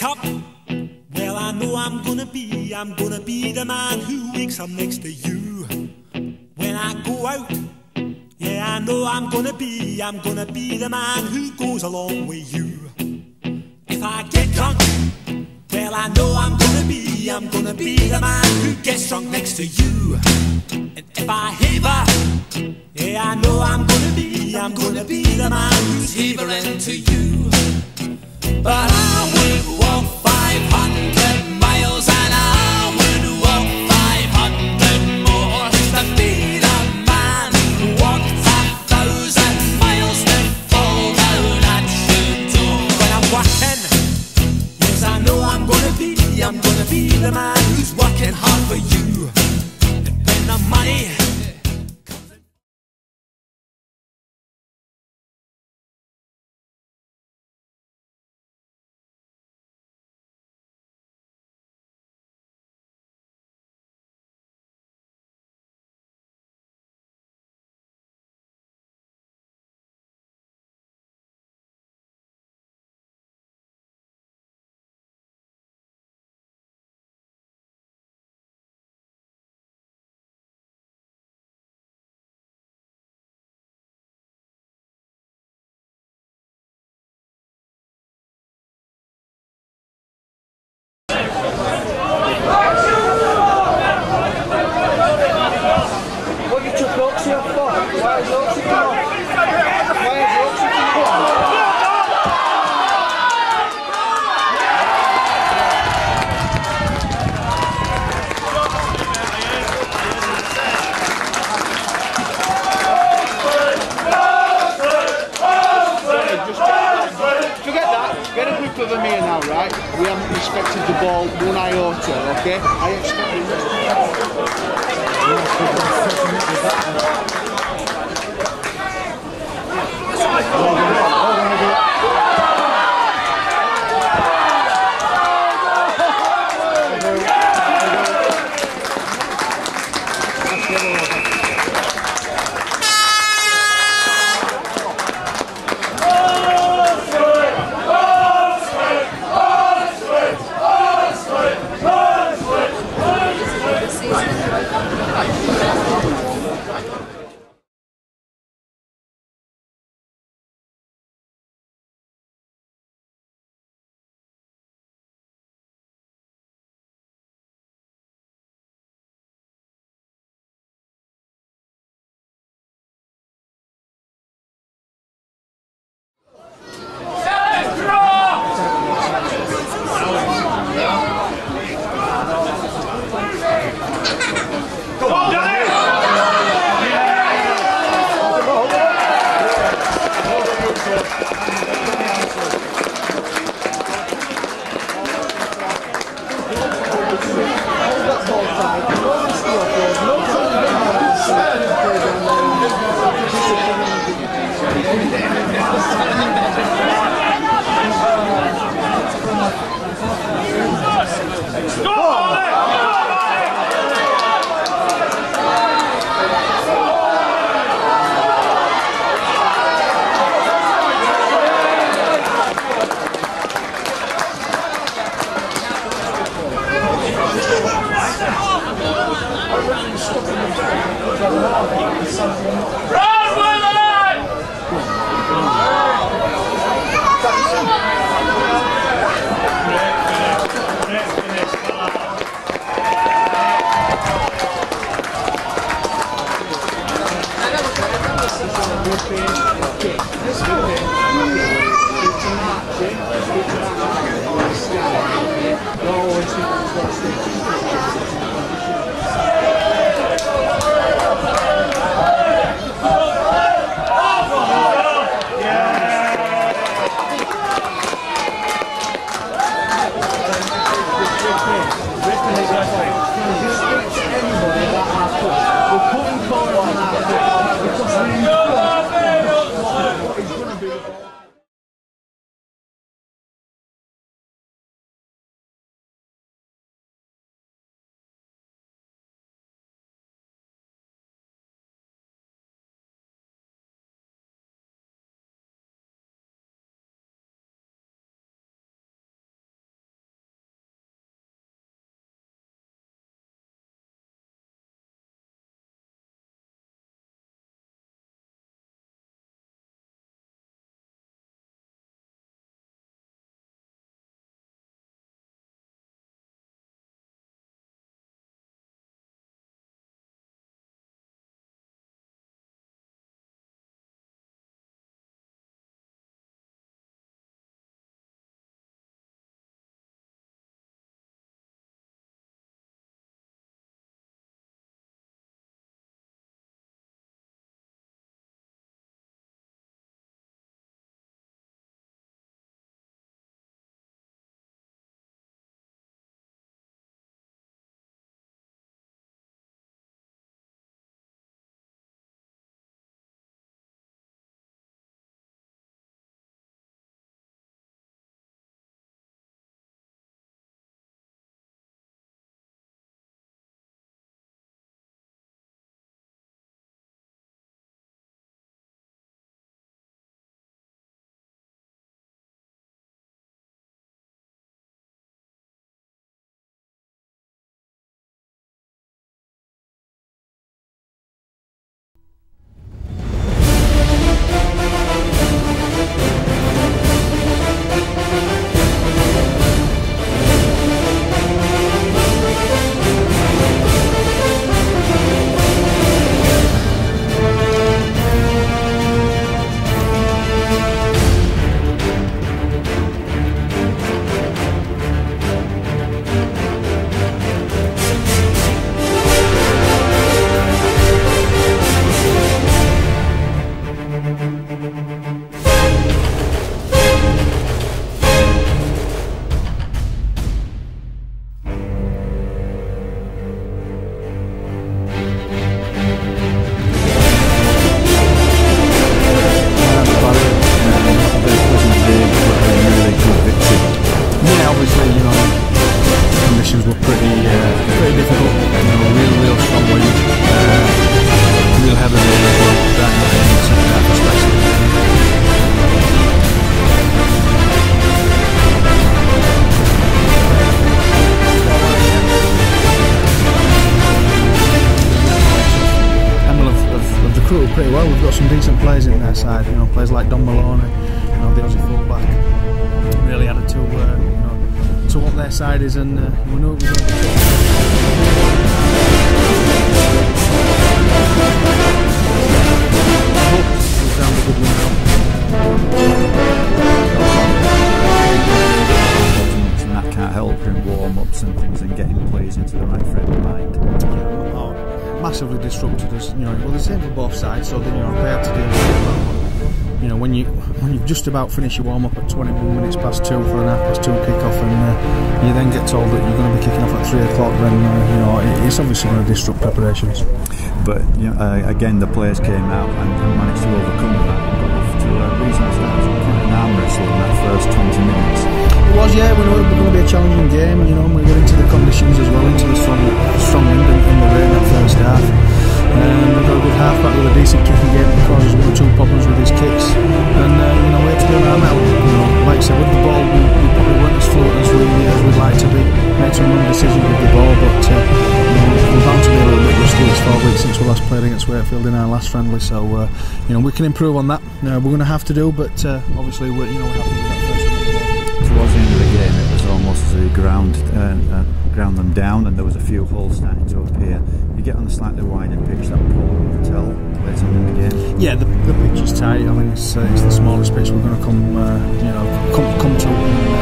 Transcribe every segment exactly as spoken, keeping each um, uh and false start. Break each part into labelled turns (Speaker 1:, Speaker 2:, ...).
Speaker 1: up, well, I know I'm gonna be, I'm gonna be the man who wakes up next to you. When I go out, yeah, I know I'm gonna be, I'm gonna be the man who goes along with you. If I get drunk, well, I know I'm gonna be, I'm gonna be the man who gets drunk next to you. And if I heaver, yeah, I know I'm gonna be, I'm gonna be the man who's heavering to you. But I would walk five hundred miles and I would walk five hundred more to be the man who walked a thousand miles to fall down at your door. When I'm working, yes, I know I'm gonna be, I'm gonna be the man who's working hard for you. And when the money
Speaker 2: over me now, right? We haven't respected the ball one iota, okay? I expect
Speaker 3: some decent players in their side. You know, players like Don Maloney, you know, the Aussie fullback, really added to uh, you know, to what their side is, and uh, we know it was going to be down the good win.
Speaker 4: And that can't help during warm-ups and things, and getting players into the right frame of mind.
Speaker 3: Oh, massively disrupted us. You know, well, the same for both sides, so that, you know, they had to deal with it. You know, when you when you've just about finished your warm-up at twenty-one minutes past two for an half past two kick-off, and uh, you then get told that you're going to be kicking off at three o'clock, then uh, you know it, it's obviously going to disrupt preparations.
Speaker 4: But you know, uh, again, the players came out and, and managed to overcome that and got off to a reasonable start. Quite an arm wrestle in that first twenty minutes.
Speaker 3: It was, yeah. We know it was going to be a challenging game. You know, we went into the conditions as well, into the strong, strong wind and in the rain that first half. Um, we got a good half back with a decent kicking game that causes one or two problems with his kicks, and uh, you know we had to do our Hemel. You know, like I said, with the ball, we, we probably weren't as fluent as we as we'd like to be. Made some wrong decisions with the ball, but uh, you know, we're bound to be a little bit rusty. It's four weeks since we last played against Wakefield in our last friendly, so uh, you know we can improve on that. Uh, we're going to have to do, but uh, obviously we're you know we're happy with that first one.
Speaker 4: Towards the end of the game, it was almost as they ground uh, uh, ground them down, and there was a few holes starting to appear. You get on a slightly wider pitch, that Paul tell later in the game.
Speaker 3: Yeah, the, the pitch is tight. I mean, it's, uh, it's the smallest pitch we're going to come, uh, you know, come come to.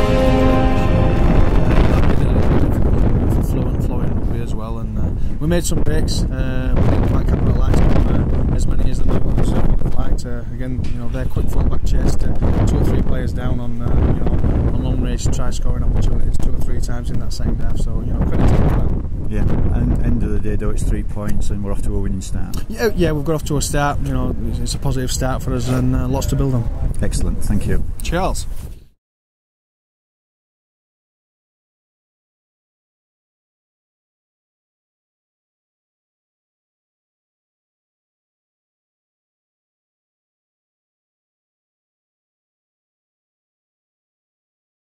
Speaker 3: Uh, fluent flowing rugby as well, and uh, we made some breaks. Uh, we didn't quite capitalise on uh, as many as the Blue Ones would have liked. Uh, again, you know, their quick fullback chased uh, two or three players down on, uh, you know, on long range to try scoring opportunities two or three times in that second half. So, you know, credit to them for that.
Speaker 4: Yeah, and end of the day though, it's three points and we're off to a winning start.
Speaker 3: Yeah, yeah, we've got off to a start. You know, it's a positive start for us, and uh, lots to build on.
Speaker 4: Excellent, thank you.
Speaker 3: Charles.